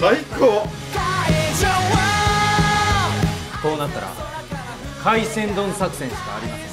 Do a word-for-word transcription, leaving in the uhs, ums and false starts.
最高。 こうなったら海鮮丼作戦しかありません。